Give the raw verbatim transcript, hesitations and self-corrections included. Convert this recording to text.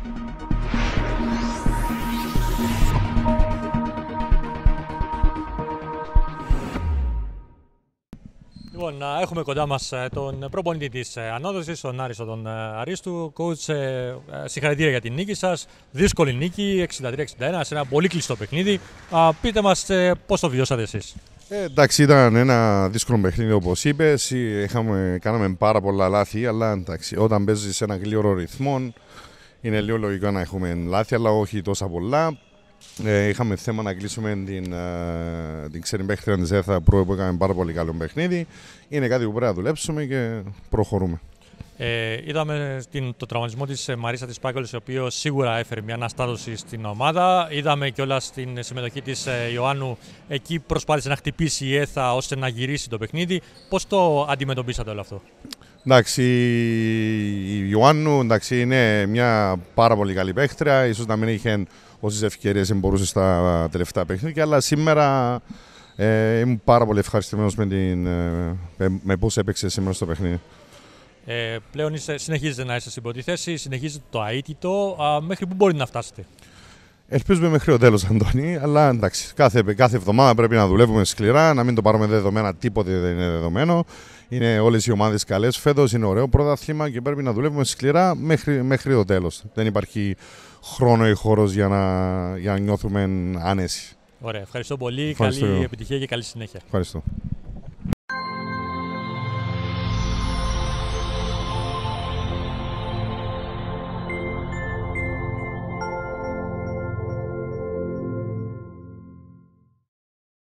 Λοιπόν, έχουμε κοντά μας τον προπονητή της Ανόδωσης, τον Άριστο τον Αρίστου. Coach, συγχαρητήρια για την νίκη σας. Δύσκολη νίκη, εξήντα τρία εξήντα ένα, σε ένα πολύ κλειστό παιχνίδι. Πείτε μας πώς το βιώσατε εσείς. Ε, εντάξει, ήταν ένα δύσκολο παιχνίδι όπως είπες. Είχαμε, κάναμε πάρα πολλά λάθη, αλλά εντάξει, όταν παίζεις σε ένα γλύωρο ρυθμό είναι λίγο λογικό να έχουμε λάθη, αλλά όχι τόσα πολλά. Ε, είχαμε θέμα να κλείσουμε την, uh, την ξένη παίχτρια της ΕΘΑ που έκαμε πάρα πολύ καλό παιχνίδι. Είναι κάτι που πρέπει να δουλέψουμε και προχωρούμε. Ε, είδαμε την, το τραυματισμό της Μαρίσα της Πάγκολης, ο οποίος σίγουρα έφερε μια αναστάτωση στην ομάδα. Είδαμε κιόλας την συμμετοχή της ε, Ιωάννου. Εκεί προσπάθησε να χτυπήσει η ΕΘΑ ώστε να γυρίσει το παιχνίδι. Πώς το αντιμετωπίσατε όλο αυτό? Εντάξει, η Ιωάννου εντάξει, είναι μια πάρα πολύ καλή παίχτρια. Ίσως να μην είχε όσες ευκαιρίες μπορούσε στα τελευταία παιχνίδια, αλλά σήμερα ε, ήμουν πάρα πολύ ευχαριστημένος με, την, ε, με πώς έπαιξε σήμερα στο παιχνίδι. Ε, πλέον είστε, συνεχίζετε να είστε στην πρώτη θέση, συνεχίζετε το αίτητο. Α, μέχρι πού μπορεί να φτάσετε? Ελπίζουμε μέχρι το τέλος, Αντώνη, αλλά εντάξει, κάθε, κάθε εβδομάδα πρέπει να δουλεύουμε σκληρά, να μην το πάρουμε δεδομένα, τίποτε δεν είναι δεδομένο. Είναι όλες οι ομάδες καλές φέτος, είναι ωραίο πρωτάθλημα και πρέπει να δουλεύουμε σκληρά μέχρι, μέχρι το τέλος. Δεν υπάρχει χρόνο ή χώρος για να, για να νιώθουμε άνεση. Ωραία, ευχαριστώ πολύ. Ευχαριστώ. Καλή επιτυχία και καλή συνέχεια. Ευχαριστώ.